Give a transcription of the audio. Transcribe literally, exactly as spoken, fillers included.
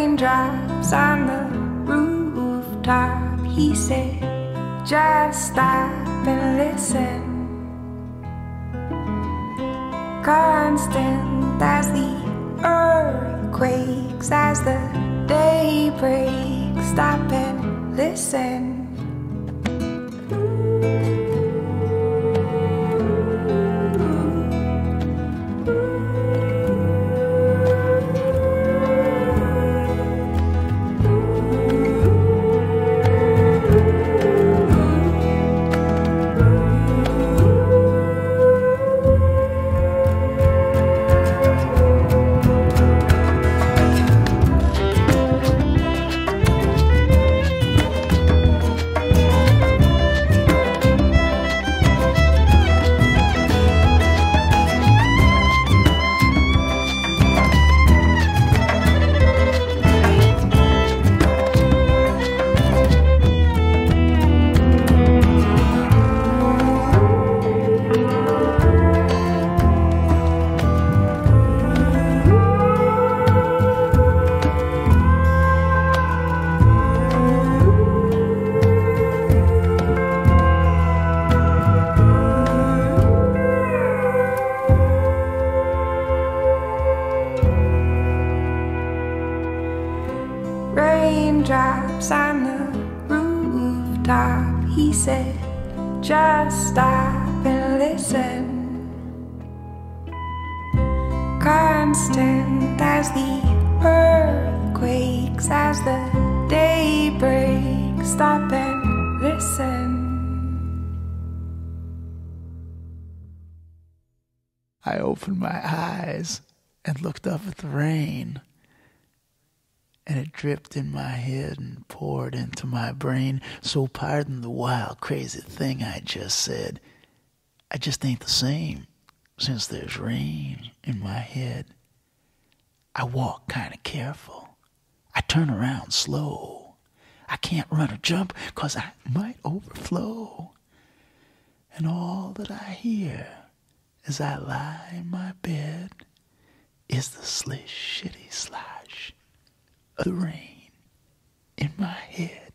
Raindrops on the rooftop, he said, just stop and listen. Constant as the earthquakes, as the day breaks, stop and listen. Raindrops on the rooftop, he said, just stop and listen. Constant as the earthquakes, as the day breaks, stop and listen. I opened my eyes and looked up at the rain. And it dripped in my head and poured into my brain. So pardon the wild, crazy thing I just said. I just ain't the same since there's rain in my head. I walk kind of careful. I turn around slow. I can't run or jump 'cause I might overflow. And all that I hear as I lie in my bed is the slish, shitty slosh of the rain in my head.